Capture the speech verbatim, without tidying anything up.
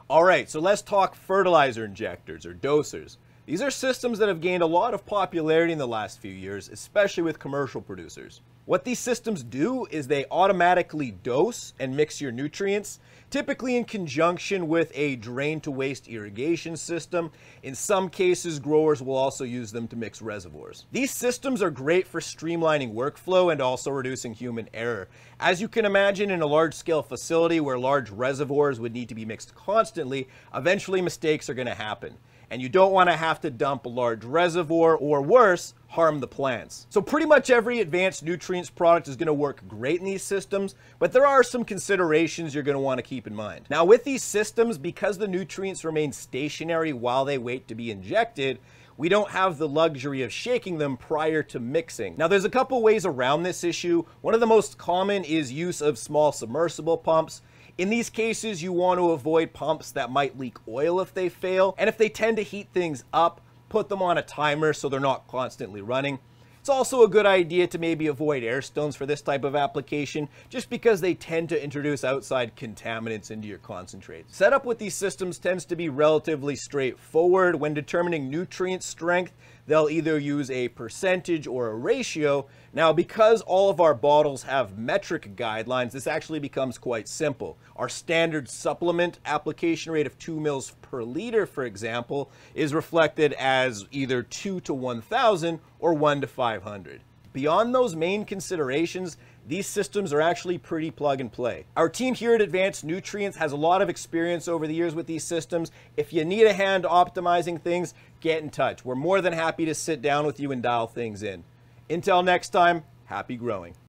All right, so let's talk fertilizer injectors or dosers. These are systems that have gained a lot of popularity in the last few years, especially with commercial producers. What these systems do is they automatically dose and mix your nutrients, typically in conjunction with a drain-to-waste irrigation system. In some cases, growers will also use them to mix reservoirs. These systems are great for streamlining workflow and also reducing human error. As you can imagine, in a large-scale facility where large reservoirs would need to be mixed constantly, eventually mistakes are going to happen. And you don't want to have to dump a large reservoir, or worse, harm the plants. So pretty much every advanced nutrients product is going to work great in these systems, but there are some considerations you're going to want to keep in mind. Now with these systems, because the nutrients remain stationary while they wait to be injected, we don't have the luxury of shaking them prior to mixing. Now there's a couple ways around this issue. One of the most common is use of small submersible pumps. In these cases, you want to avoid pumps that might leak oil if they fail, and if they tend to heat things up, put them on a timer so they're not constantly running. It's also a good idea to maybe avoid air stones for this type of application, just because they tend to introduce outside contaminants into your concentrates. Setup with these systems tends to be relatively straightforward. When determining nutrient strength, they'll either use a percentage or a ratio. Now, because all of our bottles have metric guidelines, this actually becomes quite simple. Our standard supplement application rate of two mils per liter, for example, is reflected as either two to one thousand or one to five hundred. Beyond those main considerations, these systems are actually pretty plug and play. Our team here at Advanced Nutrients has a lot of experience over the years with these systems. If you need a hand optimizing things, get in touch. We're more than happy to sit down with you and dial things in. Until next time, happy growing.